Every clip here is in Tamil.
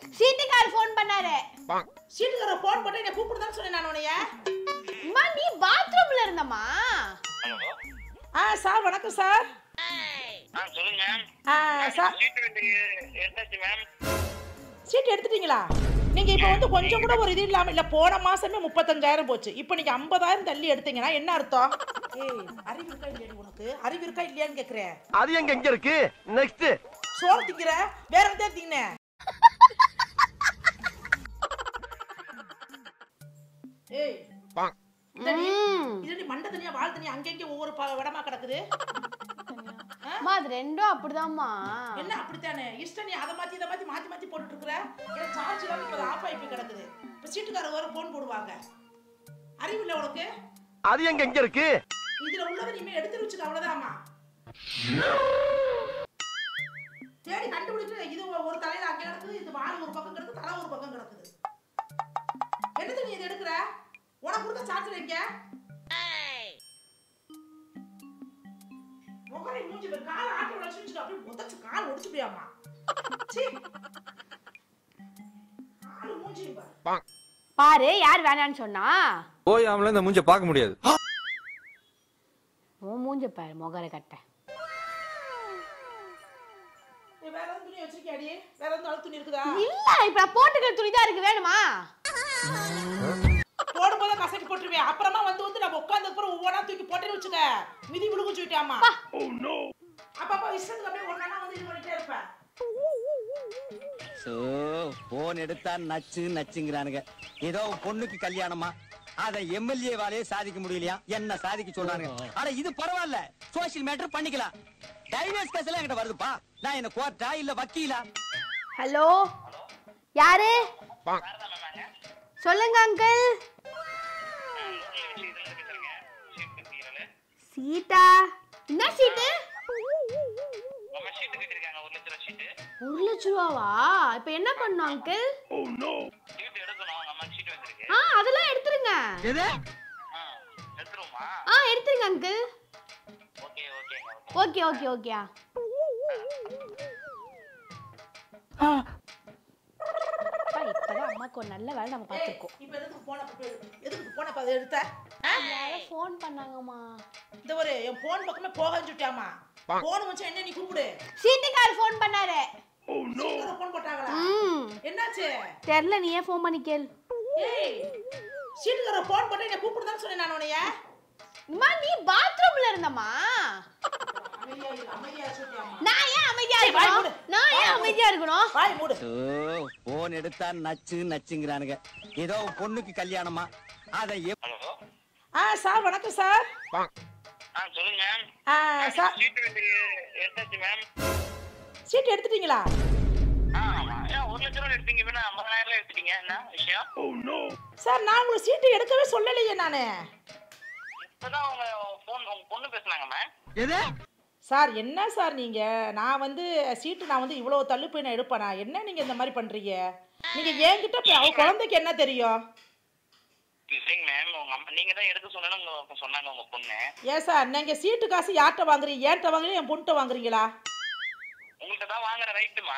சீட்டுக்காரர் ஃபோன் பண்ணாரு. சீட்டுக்காரர் ஃபோன் பண்ணி என்ன கூப்பிடுதான்னு சொன்னேன் நான் உன்னைய. அம்மா நீ பாத்ரூம்ல இருந்தமா? ஹலோ. சார் வணக்கம் சார். சொல்லுங்க. சார் சீட் எடுத்தாச்சு மேம். சீட் எடுத்துட்டீங்களா? நீங்க இப்ப வந்து கொஞ்சம் கூட ஒரு இது இல்லாம இல்ல போன மாசமே 35,000 போச்சு. இப்போ நீங்க 50,000 தள்ளி எடுத்தீங்கன்னா என்ன அர்த்தம்? ஏய் அறிவு இருக்கா இல்லையா உனக்கு? அறிவு இருக்கா இல்லையான்னு கேக்குறேன். அது எங்க இருக்கு? நெக்ஸ்ட் சோறு திங்கற வேற எந்த திங்கனே? ஏய் இதடி மண்ட தனியா வால் தனியா அங்கங்க ஒவ்வொரு இடமா கிடக்குது. அம்மா அது ரெண்டும் அப்படிதான்மா. என்ன அப்படித்தானே? இஷ்ட நீ அத மாத்தி இத மாத்தி போட்டுட்டு இருக்கற. எனக்கு சார்ஜ் எல்லாம் இப்ப ஆஃப் ஆகி கிடக்குது. இப்ப சீட்டுக்காரர் வர போன் போடுவாங்க. அறிவு இல்ல உனக்கு? அது எங்க இருக்கு? இதுல உள்ளத நீ எடுத்து வச்சுக்க அவ்வளவுதான்மா. தேடி கண்டுபிடிச்சு இது ஒரு தலையில அங்க கிடக்குது, இது வால் ஒரு பக்கம் கிடக்குது, தலை ஒரு பக்கம் கிடக்குது. என்னது நீ இத எடுக்கற? உனக்கு கொடுத்த சார்ஜர் எங்க? முகரை மூஞ்சி பேர் கால ஆட்ட வளைச்சிட்டு அப்படியே உதச்சு கால் ஒடிச்சு போயாமா. சீ. கால் மூஞ்சி பாரு. பாரு யார் வேணான்னு சொன்னா? ஓய் அவள இந்த மூஞ்ச பார்க்க முடியாது. ஓ மூஞ்ச பாரு முகரை கட்ட. நீ வேற எந்த துணி வச்சிருக்கியாடி? வேற எந்த அழுக்கு துணி இருக்குதா? இல்ல இப்ப போட்டுக்கிற துணி தான் இருக்கு, வேணுமா? போடும்போது கசக்கி போட்டுருவேன். அப்புறமா வந்து நம்ம உட்கார்ந்த அப்புறம் ஒவ்வொண்ணா தூக்கி போட்டேன்னு வச்சுக்க. மிதி விழுகு சொல்லிட்டாமா. Oh no. அப்பப்ப இஷ்டத்துக்கு அப்படியே ஒண்ணா வந்து இது பண்ணிட்டே இருப்ப. சோ போன் எடுத்தா நச்சுங்கறானுங்க. ஏதோ பொண்ணுக்கு கல்யாணமா அத எம்எல்ஏ வாலே சாதிக்க முடியலையா? என்ன சாதிக்க சொல்றானுங்க. ஆனா இது பரவாயில்ல, சோஷியல் மேட்டர் பண்ணிக்கலாம். டைவர்ஸ் கேஸ் எல்லாம் என்கிட்ட வருதுப்பா. நான் என்ன கோர்ட்டா இல்ல வக்கீலா? ஹலோ யாரு? சொல்லுங்க அங்கிள். சீட்டா? என்ன சீட்டு? நம்ம சீட் கட்டிருக்காங்க 1 லட்சம் ரூபாய் சீட். 1 லட்சம் ரூபாவா? இப்போ என்ன பண்ணனும் அங்கிள்? Oh no. சீட் எடுக்கணும். நம்ம சீட் வந்திருக்கு. அதெல்லாம் எடுத்துருங்க. எது? எடுத்துருமா? எடுத்துருங்க அங்கிள். ஓகே. இப்பதான் அம்மாக்கு ஒரு நல்ல வேலை நம்ம பாத்துக்கோம். இப்போ எதுக்கு போன அதை எடுத்த? யாரோ ஃபோன் பண்ணாங்கம்மா. இந்த ஒரு என் போன் பக்கமே போகன்னு சொல்லிட்டாமா. போன் வச்சு என்ன நீ கூப்பிடு. சீட்டுக்காரர் ஃபோன் பண்ணாரு. Oh no. போன் போட்டாங்களா? என்னாச்சு? தெரியல, நீயே ஃபோன் பண்ணி கேளு. ஏய் சீட்டுக்காரர் ஃபோன் பண்ணி என்ன கூப்பிடுதான்னு சொன்னேன் நான் உன்னைய. அம்மா நீ பாத்ரூம்ல இருந்தமா? நான் ஏன் அமைதியா இருக்கணும்? வாய் மூடு. சோ போன் எடுத்தா நச்சுங்கறானுங்க. ஏதோ பொண்ணுக்கு கல்யாணமா அத. ஹலோ. சார் வணக்கம் சார். சொல்லுங்க. சார் சீட் எடுத்தாச்சு மேம். சீட் எடுத்துட்டீங்களா? ஆமா. 1 லட்சம் ரூபாய் எடுத்தீங்க. வேணா 50,000 எடுத்துட்டீங்க. என்ன விஷயம்? Oh no. சார் நான் உங்களுக்கு சீட் எடுக்கவே சொல்லலையே நானு. இப்பதான் உங்க பொண்ணு பேசுனாங்க மேம். எது? சார் என்ன சார் நீங்க? நான் வந்து சீட்டு நான் வந்து இவ்வளவு தள்ளு போய் நான் எடுப்பேனா? என்ன நீங்க இந்த மாதிரி பண்றீங்க? நீங்க என்கிட்ட அவ குழந்தைக்கு என்ன தெரியும்? இல்லைங்க மேம், உங்க அம்மா நீங்க தான் எடுக்க சொன்னாங்க உங்க பொண்ணு. ஏன் சார் நீங்க சீட்டு காசு யார்கிட்ட வாங்குறீங்க? ஏன்ட்ட வாங்குறீங்க என் பொண்ணுட்ட வாங்குறீங்களா? உங்கள்கிட்ட தான் வாங்குற ரைட்டுமா.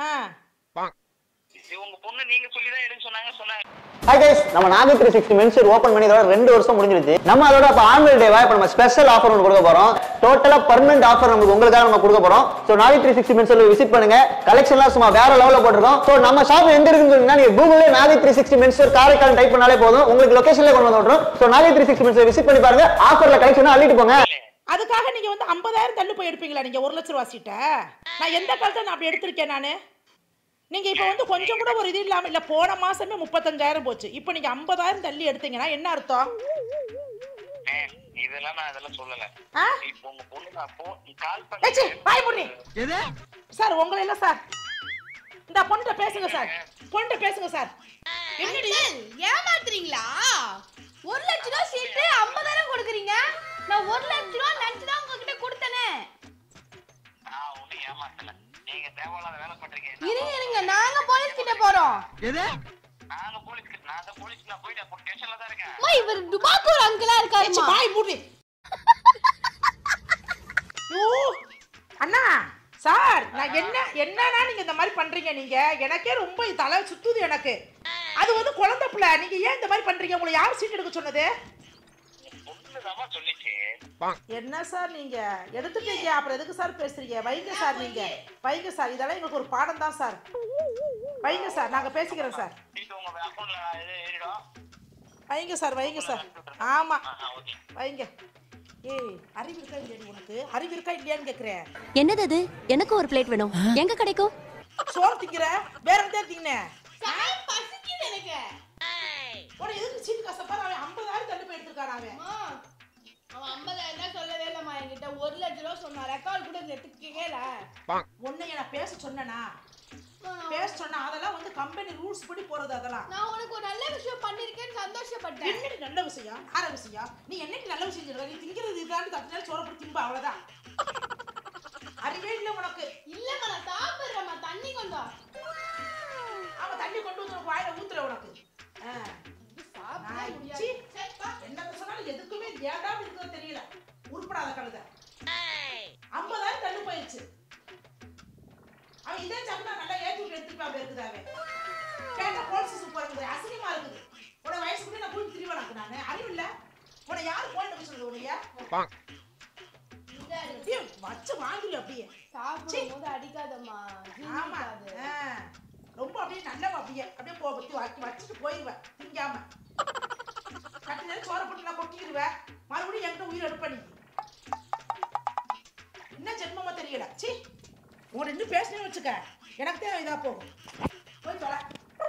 உங்க பொண்ணு நீங்க சொல்லி தான் எடுக்க சொன்னாங்க. ஹாய் गाइस, நம்ம நாகை 360 மென்ஸ் ஓபன் பண்ணி இதோட 2 வருஷம் முடிஞ்சிருச்சு. நம்ம அதோட அப்ப ஆனுவல் டேவா இப்ப நம்ம ஸ்பெஷல் ஆஃபர் ஒன்னு கொடுக்க போறோம். டோட்டலா பெர்மனன்ட் ஆஃபர் உங்களுக்காக நம்ம கொடுக்க போறோம். சோ நாகை 360 மென்ஸ் விசிட் பண்ணுங்க. கலெக்ஷன்லாம் சும்மா வேற லெவல்ல போட்டுருக்கோம். சோ நம்ம ஷாப் எங்க இருக்குன்னு சொன்னீங்கன்னா நீங்க கூகுள்ல நாகை 360 மென்ஸ் காரைக்கால் டைப் பண்ணாலே போதும், உங்களுக்கு லொகேஷன்ல கொண்டு வந்து விட்டுரும். சோ நாகை 360 மென்ஸ் விசிட் பண்ணி பாருங்க. ஆஃபர்ல கலெக்ஷன் அள்ளிட்டு போங்க. அதுக்காக நீங்க வந்து 50,000 தள்ளு போய் எடுப்பீங்களா? நீங்க 1 லட்சம் ரூபாய் சீட்ட நான் எந்த காலத்துல நான் அப்படி எடுத்திருக்கேன் நானு? நீங்க இப்ப வந்து கொஞ்சம் கூட ஒரு இது இல்லாம இல்ல போன மாசமே 35,000 போச்சு. இப்போ நீங்க 50,000 தள்ளி எடுத்தீங்கன்னா என்ன அர்த்தம்? இதெல்லாம் நான் அதெல்லாம் சொல்லல. இப்போ உங்க பொண்ணு கால் பண்ணி பாய் முடி. எது? சார் உங்கள இல்ல சார். இந்த பொண்ணுட்ட பேசுங்க சார். பொண்ணுட்ட பேசுங்க சார். என்னடி ஏமாத்துறீங்களா? 1 லட்சம் ரூபாய் சீட்டு 50,000 கொடுக்குறீங்க. நான் 1 லட்சம் ரூபாய் நினைச்சு தான் உங்ககிட்ட கொடுத்தனே. நான் ஒண்ணு ஏமாத்தல. நீங்க தேவையில்லாத வேலை பண்றீங்க. இருங்க நாங்க போலீஸ் கிட்ட போறோம். எது? நான் போலீஸ்க்கு நான் போயிட்டு ஸ்டேஷன்ல தான் இருக்கேன். இவர் டுபாக்கூர் அங்கிளா இருக்காருமா. பாய் மூடி. அண்ணா சார் நான் என்னன்னா நீங்க இந்த மாதிரி பண்றீங்க நீங்க எனக்கே ரொம்ப தலை சுத்துது எனக்கு அது வந்து குழந்தை பிள்ளை நீங்க ஏன் இந்த மாதிரி பண்றீங்க உங்களை யார் சீட் எடுக்க சொன்னது என்ன சார் நீங்க எடுத்துட்டீங்க அப்புறம் எதுக்கு சார் பேசுறீங்க வைங்க சார் நீங்க வைங்க சார் இதெல்லாம் எங்களுக்கு ஒரு பாடம் தான் சார் வைங்க சார் நாங்க பேசிக்கிறோம் சார் வைங்க சார் ஆமா வைங்க ஏய் அறிவு இருக்கா இல்லையா உனக்கு அறிவு இருக்கா இல்லையான்னு கேக்குறேன் என்னது அது எனக்கு ஒரு பிளேட் வேணும் எங்க கிடைக்கும் சோறு திங்கற வேற எந்த திங்கனே சார் பசிக்குது எனக்கு ஓட எதுக்கு சீட் கஷ்டப்பா அவன் 50000 தள்ளி போய் எடுத்துட்டான் அவன் 50000 தான் சொல்லவே இல்லம்மா என்கிட்ட 1 லட்சம் ரூபாய் சொன்னா ரெக்கார்ட் கூட எடுத்துக்கேல உன்னை நான் பேச சொன்னேனா அதெல்லாம் வந்து கம்பெனி ரூல்ஸ் படி போறது அதெல்லாம் நான் உனக்கு ஒரு நல்ல விஷயம் பண்ணிருக்கேன்னு சந்தோஷப்பட்டேன் என்னடி நல்ல விஷயம் ஆற விஷயம் நீ என்னைக்கு நல்ல விஷயம் சொல்ற நீ திங்கிறது இதான்னு தட்டினா சோற போட்டு திம்ப அவ்வளவுதான் அறிவே இல்ல உனக்கு இல்லம்மா நான் சாப்பிடுறேம்மா தண்ணி கொண்டு வா அவன் தண்ணி கொண்டு வந்து உனக்கு வாயில ஊத்துற உனக்கு சாப்பிட முடியாது என்ன சொன்னாலும் எதுக்குமே ஏடா இருக்குதோ தெரியல உருப்படாத கழுதை 50000 தள்ளி போயிடுச்சு அவன் இதே சம்பள நல்லா ஏத்தி விட்டு எடுத்துட்டு அப்படி இருக்குதாவே கேட்டா போலீஸ் சூப்பர் இருக்குது அசிங்கமா இருக்குது உன வயசுக்கு நான் கூட்டி திரிவனாக்கு நானு அறிவு இல்ல உன யார் போன் பண்ணி சொல்றது உனையா வச்சு வாங்கி அப்படியே சாப்பிடும்போது அடிக்காதம்மா ஆமா ரொம்ப அப்படியே நல்லவா அப்படியே போக வச்சுட்டு போயிடுவேன் திங்காம கட்டி நேரம் சோற போட்டு நான் கொட்டிடுவேன் மறுபடியும் என்கிட்ட உயிர் எடுப்ப நீ என்ன ஜென்மமா தெரியல சி உன் ரெண்டு பேசணும் வச்சுக்க எனக்கு தான் இதா போகும் போய் சொல்ல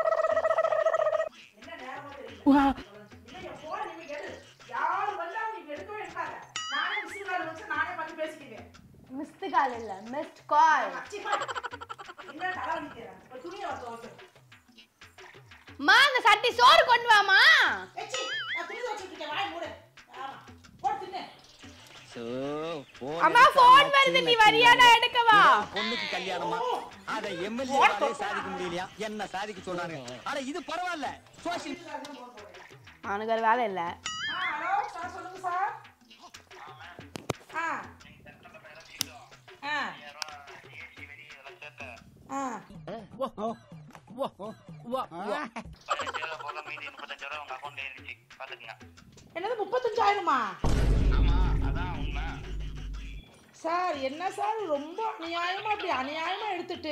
என்ன நேரமா தெரியல இல்லையா போன நீங்க எடு யாரு வந்தாலும் நீங்க எடுக்கவே எடுக்காத நானே மிஸ்டு கால் வச்சு நானே பார்த்து பேசிக்குவேன் மிஸ்டு கால் இல்ல மிஸ்ட் கால் என்ன தலை வலிக்கிறேன் ஒரு துணியை வச்சு மா அந்த சட்டி சோறு கொண்டு வாமா ஏச்சி நான் துணி வச்சிட்டு இருக்கேன் வாய் மூடு ஆமா போடு தின்னு அம்மா போன் வருது நீ வரியா நான் எடுக்கவா பொண்ணுக்கு கல்யாணமா அத எம்எல்ஏ வாலே சாதிக்க முடியலையா என்ன சாதிக்க சொல்றாங்க ஆனா இது பரவாயில்ல சோஷியல் அவனுக்கு ஒரு வேலை இல்ல ஹலோ சார் சொல்லுங்க சார் என்னது 35000மா சார் என்ன சார் ரொம்ப அநியாயமா அப்படி அநியாயமா எடுத்துட்டு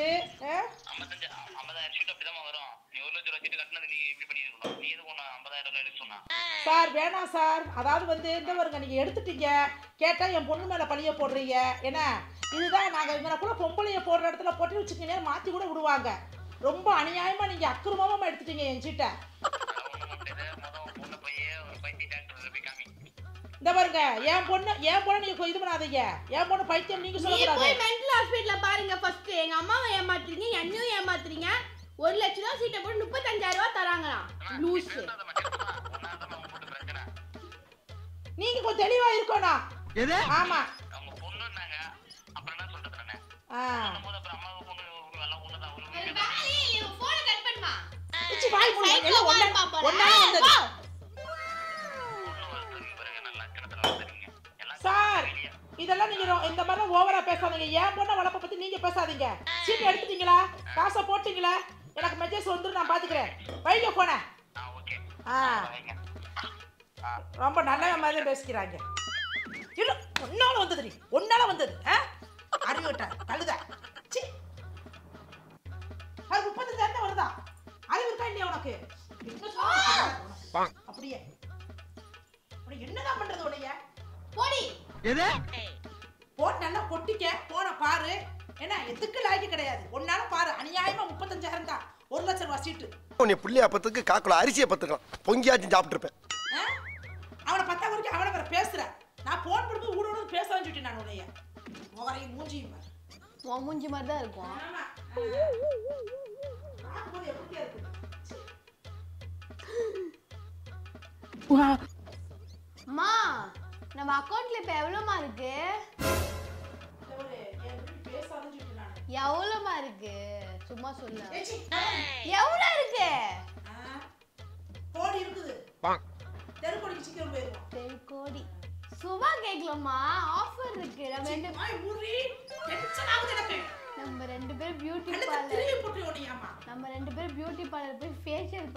சார் வேணாம் சார் அதாவது வந்து இந்த வருங்க நீங்க எடுத்துட்டீங்க கேட்டா என் பொண்ணு மேல பழிய போடுறீங்க என்ன இதுதான் நாங்க இவனை பொம்பளைய போடுற இடத்துல போட்டு வச்சுக்கீங்க மாத்தி கூட விடுவாங்க ரொம்ப அநியாயமா நீங்க அக்கிரமமா எடுத்துட்டீங்க என் சீட்டை இந்த பாருங்க என் பொண்ணு நீங்க இது பண்ணாதீங்க என் பொண்ணு பைத்தியம் நீங்க சொல்லக்கூடாது போய் மென்டல் ஹாஸ்பிடல்ல பாருங்க ஃபர்ஸ்ட் எங்க அம்மாவை ஏமாத்துறீங்க என்னையும் ஏமாத்துறீங்க 1 லட்சம் ரூபாய் சீட்டை போட்டு 35000 ரூபாய் தராங்களாம் லூஸ் நீங்க கொஞ்சம் தெளிவா இருக்கணும் எது ஆமா அவங்க பொண்ணுன்னாங்க அப்புறம் என்ன சொல்றது நானே அப்புறம் அம்மாவை பொண்ணு எல்லாம் ஒண்ணுதான் போன் கட் பண்ணுமா இச்சி வாய் மூடு எல்லாம் ஒண்ணா வந்தது சார் இதெல்லாம் நீங்க இந்த மாதிரி ஓவரா பேசாதீங்க ஏன் பொண்ண வளப்ப பத்தி நீங்க பேசாதீங்க சீட் எடுத்துட்டீங்களா காசை போட்டீங்களா எனக்கு மெசேஜ் வந்துரும் நான் பாத்துக்கிறேன் வைங்க போன ரொம்ப நல்ல மாதிரி பேசிக்கிறாங்க இல்ல ஒன்னால வந்தது அறிவிட்ட கழுத சி அது 35000 வருதா அறிவு இருக்கா இல்லையா உனக்கு அப்படியே என்னதான் பண்றது உடைய போடி எது போட் நல்லா கொட்டிக்க போன பாரு என்ன எதுக்கு லாய்க்கு கிடையாது ஒன்னால பாரு அநியாயமா 35000 தான் 1 லட்சம் ரூபாய் சீட்டு உன்னை புள்ளியா பத்துக்கு காக்குல அரிசியை பத்துக்கலாம் பொங்கியாச்சும் சாப்பிட்டு இருப்பேன் அவனை பத்தா வரைக்கும் அவனை வேற பேசுற நான் போன் பண்ணி ஊட பேசலாம்னு சொல்லிட்டேன் நான் உன்னைய முகரையும் மூஞ்சியும் உன் மூஞ்சி மாதிரி தான் இருக்கும் ஆமா பாக்கும்போது எப்படியா இருக்கு அம்மா நம்ம அக்கவுண்ட்ல இப்ப எவ்வளவுமா இருக்கு எவ்வளவுமா இருக்கு சும்மா சொல்லு எவ்வளவு இருக்கு கோடி இருக்குது தெருக்கோடிக்கு சீக்கிரம் போயிடும் தெருக்கோடி சும்மா கேட்கலாமா ஆஃபர் இருக்கு நம்ம மூடி டென்ஷன் ஆகுது எனக்கு. நம்ம ரெண்டு பேரும் பியூட்டி கழுத்தை பார்லர் திருவி போட்டு ஓடியாமா. நம்ம ரெண்டு பேரும் பியூட்டி பார்லர் போய் ஃபேஷியல்